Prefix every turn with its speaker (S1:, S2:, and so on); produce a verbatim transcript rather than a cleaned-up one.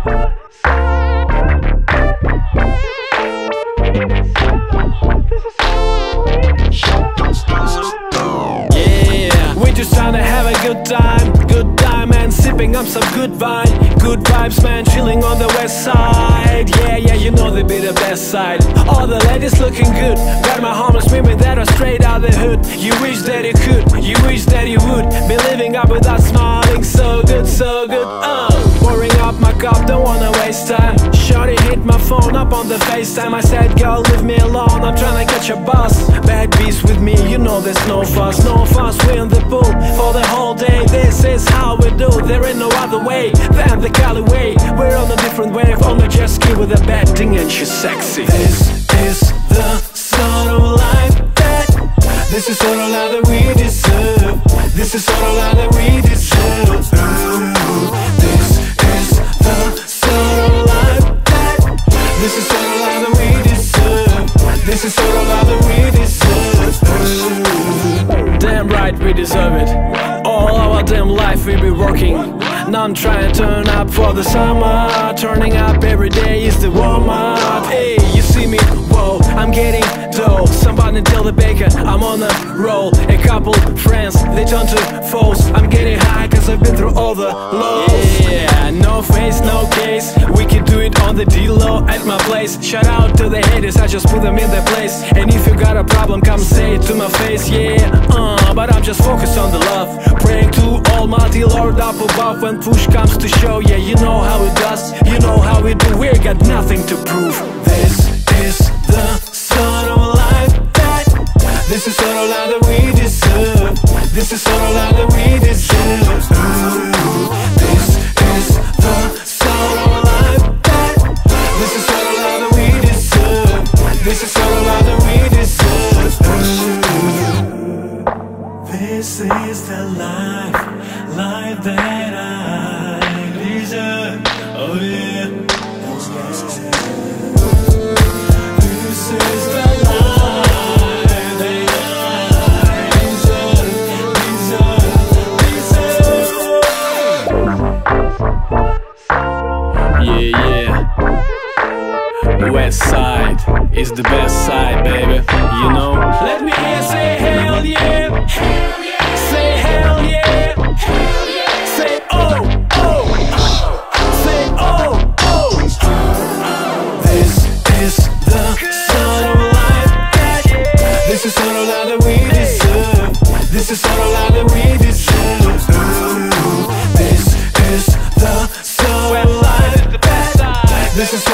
S1: Yeah, we're just trying to have a good time, good time, and sipping up some good wine. Good vibes, man, chilling on the west side. Yeah, yeah, you know they be the best side. All the ladies looking good. Got my homies women that are straight out the hood. You wish that you could, you wish that you would be living up without smiling. So good, so good. Uh, pouring up my cup, don't wanna waste time. Shorty hit my phone up on the FaceTime. I said, girl, leave me alone, I'm trying to catch a bus. Bad beats with me, you know there's no fuss. No fuss, we in the pool for the whole day. This is how we do, there ain't no other way than the Cali way. We're on a different wave, on a jet ski with a bad thing and she's sexy. This is the sort of life that, this is sort of life that we deserve. This is sort of life that we deserve. This is the sort of life that, this is sort of life that we deserve. This is sort of life that we deserve. Damn right we deserve it. All our damn life we be working. Now I'm trying to turn up for the summer. Turning up every day is the warm-up. Hey, you see me? Whoa, I'm getting dough. Somebody tell the baker I'm on a roll. A couple friends, they turn to foes. I'm getting high cause I've been through all the lows. Yeah, no face, no case. We can do it on the D-Low at my place. Shout out to the haters, I just put them in their place. And if you got a problem, come say it to my face. Yeah, uh, but I'm just focused on the love. Praying to Almighty Lord up above. When push comes to show, yeah, you know how it does. You know how we do, we got nothing to prove. This is the sort of life that, this is sort of life that we deserve. This is sort of life that we deserve. This is the sort of life that, this is sort of life that we deserve. This is sort of life that we deserve. This is the life, life that I deserve. Oh yeah. This is the life that I deserve, deserve, deserve. Yeah, yeah. West side is the best side, baby. You know. Let me hear say hell yeah. Hell yeah. Say hell yeah. Hell yeah. Say oh, oh. Say oh, oh. This is the sort of life that, this is sort of life that we deserve. This is sort of life that we deserve. This is the sort of life that, this is